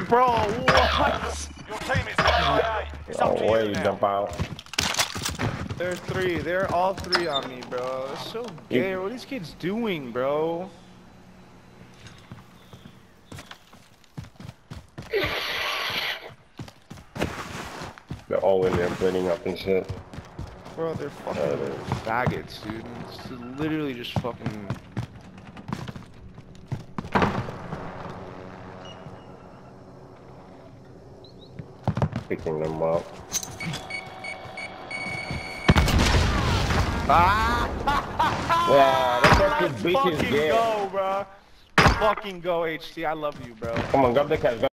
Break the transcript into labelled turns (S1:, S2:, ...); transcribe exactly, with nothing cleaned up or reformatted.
S1: Bro, what?
S2: Your team is one A. It's up to
S3: No way
S2: you
S3: you
S2: now.
S3: jump out.
S1: There's three. They're all three on me, bro. It's so gay.
S3: You-
S1: What are these kids doing, bro?
S3: They're all in there bleeding up and shit.
S1: Bro, they're fucking faggots, dude. It's literally just fucking.
S3: Picking them up.
S1: Ah!
S3: Yeah, that fucking
S1: Let's
S3: bitch is
S1: fucking
S3: dead.
S1: go, bro. Fucking go, H T. I love you, bro.
S3: Come on, grab the cash.